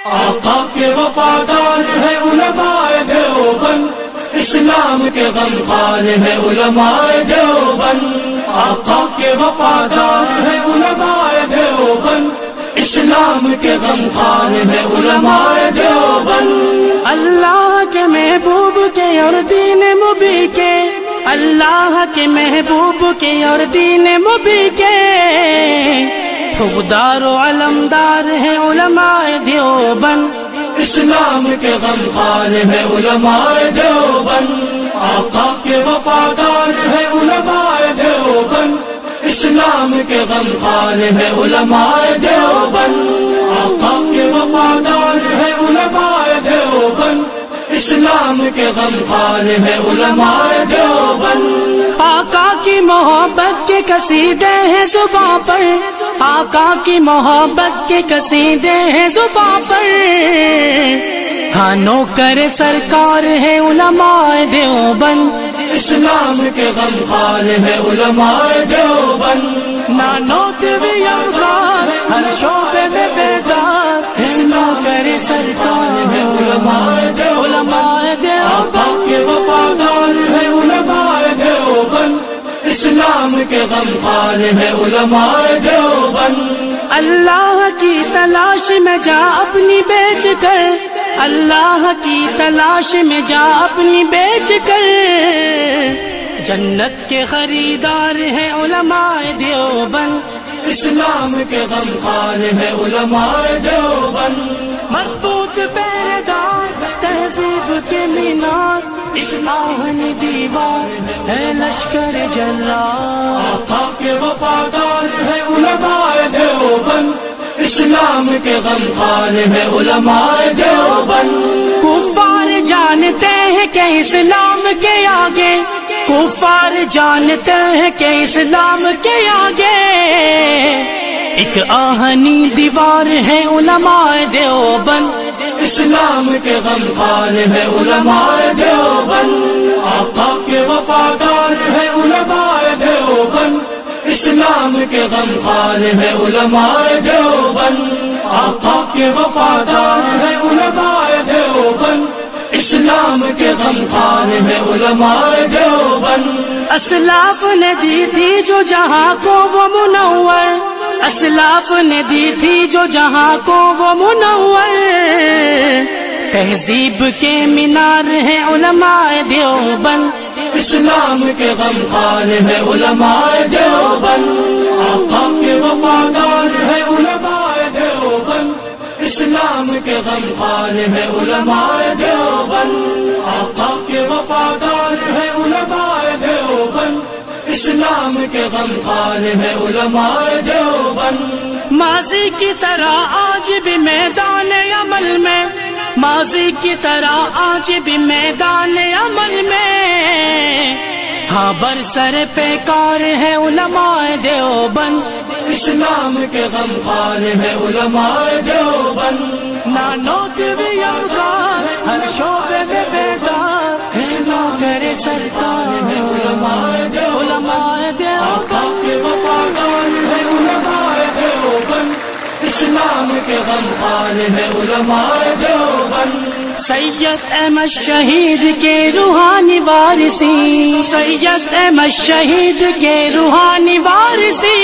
آقا کے وفادار ہے علماء دیوبند، اسلام کے غمخوار ہے علماء دیوبند، آقا کے وفادار ہے علماء دیوبند، اسلام کے غمخوار ہے علماء دیوبند۔ اللہ کے محبوب کے اور دین مبی کے، اللہ کے محبوب کے اور دین مبی کے خوددار و علمدار ہے علماء دیوبند، اسلام کے غمخوار ہے علماء دیوبند، آقا کے وفادار ہے علماء دیوبند، اسلام کے غمخوار ہے علماء دیوبند، آقا کے وفادار ہے علماء دیوبند، اسلام کے غمخوار ہے علماء دیوبند۔ آقا کی محبت کے قصیدے ہیں زباں پر، آقا کی محبت کے قصیدے ہیں زباں پر، ہاں نوکر سرکار ہے علماء دیوبند، اسلام کے غمخوار ہے علماء دیوبند، نانوت بھی یار ہر شعبے میں بیدار ہے نوکر سرکار ہے علماء دیوبند، آقا کے وفادار ہے علماء دیوبند، اسلام کے غمخوار ہے علماء دیوبند۔ اللہ کی تلاش میں جا اپنی بیچ کر، اللہ کی تلاش میں جا اپنی بیچ کر، جنت کے خریدار ہیں علماء دیوبند، اسلام کے غمخوار ہے علماء دیوبند، مضبوط پیردار تہذیب کے مینار، اسلامی دیوار ہے لشکر جلال، آقا کے وفادار ہے علماء دیوبند، اسلام کے غمخوار ہے علماء دیوبند۔ کفار جانتے ہیں کہ اسلام کے آگے، کفار جانتے ہیں کہ اسلام کے آگے ایک آہنی دیوار ہے علماء دیوبند، اسلام کے غمخوار ہے علماء دیوبند، آقا کے وفادار ہے علماء دیوبند، اسلام کے غمخوار ہے علماء دیوبند، آقا کے وفادار ہے علماء دیوبند، اسلام کے غمخوار ہے علماء دیوبند۔ اسلاف نے دی تھی جو جہاں کو وہ منور، اسلاف نے دی تھی جو جہاں کو وہ منور، تہذیب کے مینار ہے علماء دیوبند، اسلام کے غمخوار ہے علماء دیوبند، آقا کے وفادار ہے علماء دیوبند، اسلام کے غمخوار ہے علماء دیوبند، آقا کے وفادار ہے علماء دیوبند، اسلام کے غمخوار ہے علماء دیوبند۔ ماضی کی طرح آج بھی میدان عمل میں، ماضی کی طرح آج بھی میدان عمل میں، ہاں برسر پیکار ہے علماء دیوبند، اسلام کے غمخوار ہے علماء دیوبند، نانوت بھی یار ہر شعبے میں بیدار ہے نوکر سرکار ہے علماء دیوبند، آقا کے وفادار ہے علماء دیوبند، اسلام کے غمخوار ہے علماء دیوبند۔ سید احمد شہید کے روحانی وارثی، سید احمد شہید کے روحانی وارثی،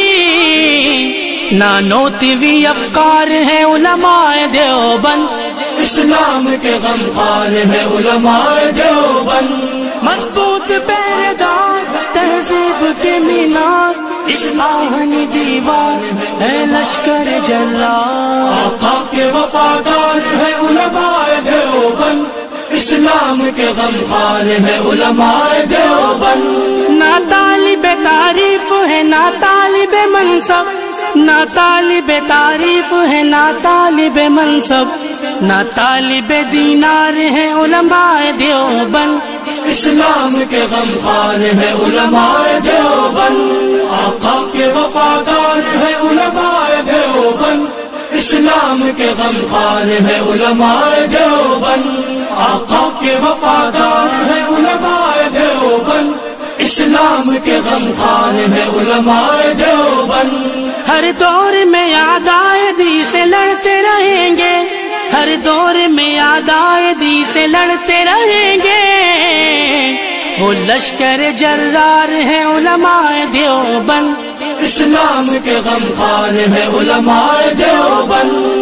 نانوتوی افکار ہے علماء دیوبند، اسلام کے غمخوار ہے علماء دیوبند، مضبوط پیردار تہذیب کے مینار، اسلامی دیوار ہے لشکر جلال، آقا کے وفادار ہے علماء دیوبند، اسلام کے غمخوار ہے علماء دیوبند۔ نہ طالب تعریف ہے نہ طالب منصب، نہ طالب تعریف ہے نہ طالب منصب، نہ طالب دینار ہے علماء دیوبند، اسلام کے غمخوار ہے علماء دیوبند، آقا کے وفادار ہے علماء دیوبند، اسلام کے غمخوار ہے علماء دیوبند، آقا کے وفادار ہے علماء دیوبند، اسلام کے غمخوار ہے علماء دیوبند۔ ہر دور میں اعدائے دین سے لڑتے رہیں گے، ہر دور میں آدائدی سے لڑتے رہیں گے، وہ لشکر جرار ہے علماء دیوبند، اسلام کے غمخوار ہے علماء دیوبند۔